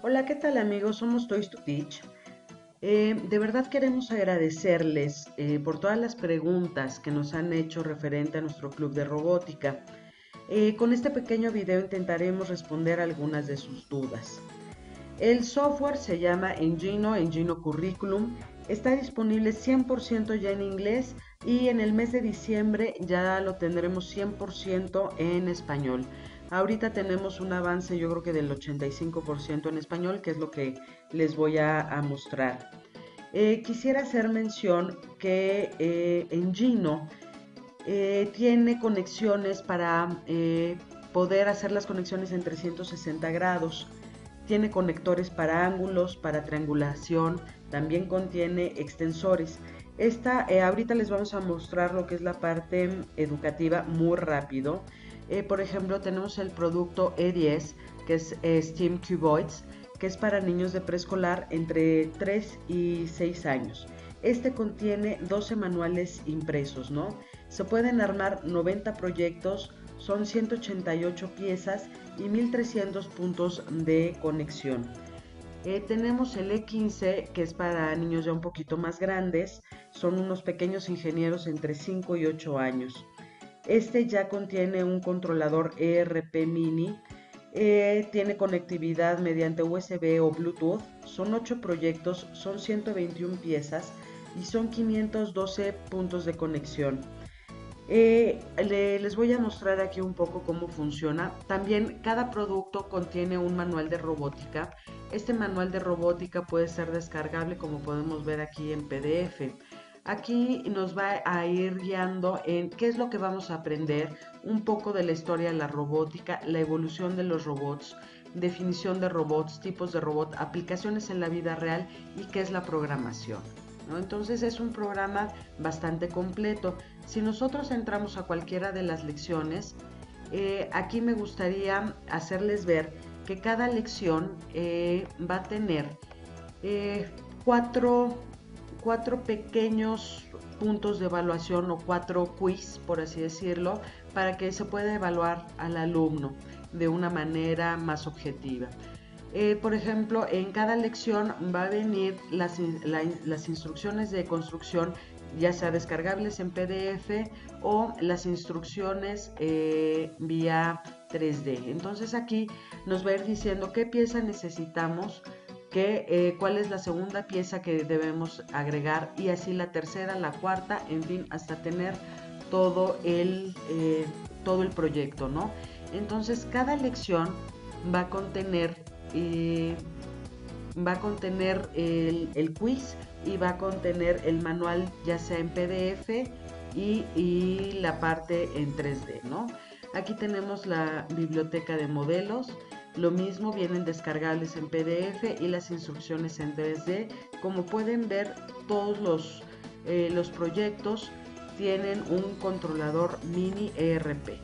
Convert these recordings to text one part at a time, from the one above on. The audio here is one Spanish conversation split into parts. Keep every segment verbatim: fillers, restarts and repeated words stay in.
Hola, ¿qué tal amigos? Somos Toys to Teach. Eh, de verdad queremos agradecerles eh, por todas las preguntas que nos han hecho referente a nuestro club de robótica. Eh, con este pequeño video intentaremos responder algunas de sus dudas. El software se llama Engino, Engino Curriculum. Está disponible cien por ciento ya en inglés y en el mes de diciembre ya lo tendremos cien por ciento en español. Ahorita tenemos un avance yo creo que del ochenta y cinco por ciento en español, que es lo que les voy a, a mostrar. Eh, quisiera hacer mención que eh, Engino eh, tiene conexiones para eh, poder hacer las conexiones en trescientos sesenta grados. Tiene conectores para ángulos, para triangulación, también contiene extensores. Esta, eh, ahorita les vamos a mostrar lo que es la parte educativa muy rápido. Eh, por ejemplo, tenemos el producto E diez, que es eh, STEAM Cuboids, que es para niños de preescolar entre tres y seis años. Este contiene doce manuales impresos, ¿no? Se pueden armar noventa proyectos, son ciento ochenta y ocho piezas y mil trescientos puntos de conexión. Eh, tenemos el E quince, que es para niños ya un poquito más grandes, son unos pequeños ingenieros entre cinco y ocho años. Este ya contiene un controlador E R P mini, eh, tiene conectividad mediante U S B o Bluetooth, son ocho proyectos, son ciento veintiuna piezas y son quinientos doce puntos de conexión. Eh, le, les voy a mostrar aquí un poco cómo funciona. También cada producto contiene un manual de robótica. Este manual de robótica puede ser descargable como podemos ver aquí en P D F. Aquí nos va a ir guiando en qué es lo que vamos a aprender, un poco de la historia de la robótica, la evolución de los robots, definición de robots, tipos de robot, aplicaciones en la vida real y qué es la programación, ¿no? Entonces es un programa bastante completo. Si nosotros entramos a cualquiera de las lecciones, eh, aquí me gustaría hacerles ver que cada lección eh, va a tener eh, cuatro, cuatro pequeños puntos de evaluación o cuatro quiz, por así decirlo, para que se pueda evaluar al alumno de una manera más objetiva. Eh, por ejemplo, en cada lección va a venir las, la, las instrucciones de construcción, ya sea descargables en P D F o las instrucciones eh, vía tres D. Entonces aquí nos va a ir diciendo qué pieza necesitamos, qué, eh, cuál es la segunda pieza que debemos agregar y así la tercera, la cuarta, en fin, hasta tener todo el, eh, todo el proyecto, ¿no? Entonces cada lección va a contener eh, va a contener el, el, quiz y va a contener el manual ya sea en P D F y, y la parte en tres D, ¿no? Aquí tenemos la biblioteca de modelos, lo mismo vienen descargables en P D F y las instrucciones en tres D. Como pueden ver, todos los, eh, los proyectos tienen un controlador mini E R P.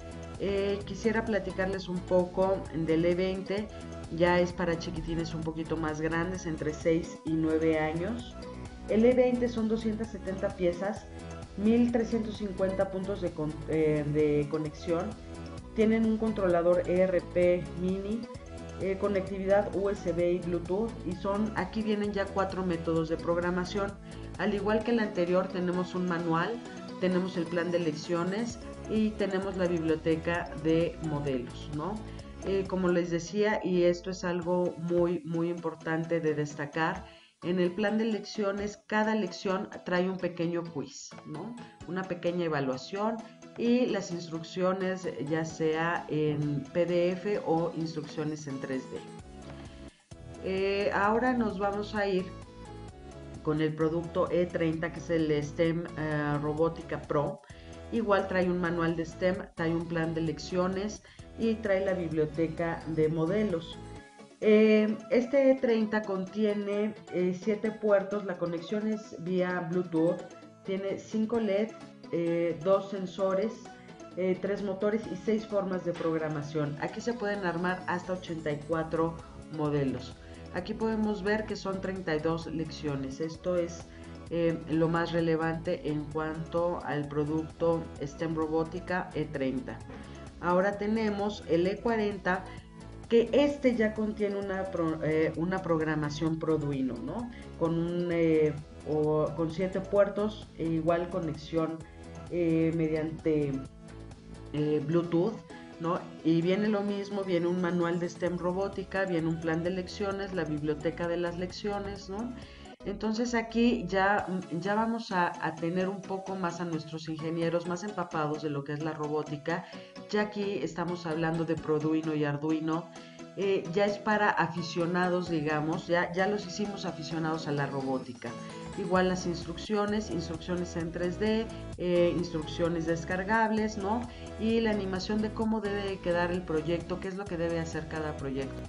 Eh, quisiera platicarles un poco del E veinte, ya es para chiquitines un poquito más grandes, entre seis y nueve años. El E veinte son doscientas setenta piezas, mil trescientos cincuenta puntos de, con, eh, de conexión, tienen un controlador E R P mini, eh, conectividad U S B y Bluetooth y son, aquí vienen ya cuatro métodos de programación. Al igual que el anterior tenemos un manual, tenemos el plan de lecciones y tenemos la biblioteca de modelos, ¿no? Eh, como les decía, y esto es algo muy, muy importante de destacar, en el plan de lecciones, cada lección trae un pequeño quiz, ¿no? Una pequeña evaluación y las instrucciones ya sea en P D F o instrucciones en tres D. Eh, ahora nos vamos a ir con el producto E treinta, que es el STEM uh, Robótica Pro. Igual trae un manual de STEM, trae un plan de lecciones y trae la biblioteca de modelos. Eh, este E treinta contiene siete eh, puertos, la conexión es vía Bluetooth, tiene cinco L E D, eh, dos sensores, eh, tres motores y seis formas de programación. Aquí se pueden armar hasta ochenta y cuatro modelos. Aquí podemos ver que son treinta y dos lecciones. Esto es eh, lo más relevante en cuanto al producto STEM Robótica E treinta. Ahora tenemos el E cuarenta, que este ya contiene una, pro, eh, una programación Arduino, ¿no? Con, un, eh, o, con siete puertos e igual conexión eh, mediante eh, Bluetooth, ¿no? Y viene lo mismo, viene un manual de STEM robótica, viene un plan de lecciones, la biblioteca de las lecciones, ¿no? Entonces aquí ya, ya vamos a, a tener un poco más a nuestros ingenieros más empapados de lo que es la robótica. Ya aquí estamos hablando de Arduino y Arduino. Eh, ya es para aficionados, digamos, ya, ya los hicimos aficionados a la robótica. Igual las instrucciones, instrucciones en tres D, eh, instrucciones descargables, ¿no? Y la animación de cómo debe quedar el proyecto, qué es lo que debe hacer cada proyecto.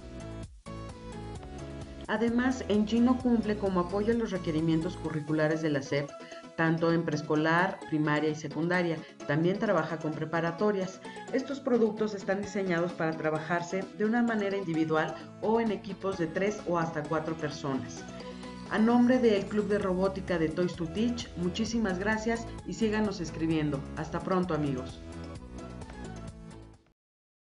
Además, Engino cumple como apoyo a los requerimientos curriculares de la S E P, tanto en preescolar, primaria y secundaria. También trabaja con preparatorias. Estos productos están diseñados para trabajarse de una manera individual o en equipos de tres o hasta cuatro personas. A nombre del Club de Robótica de Toys to Teach, muchísimas gracias y síganos escribiendo. Hasta pronto, amigos.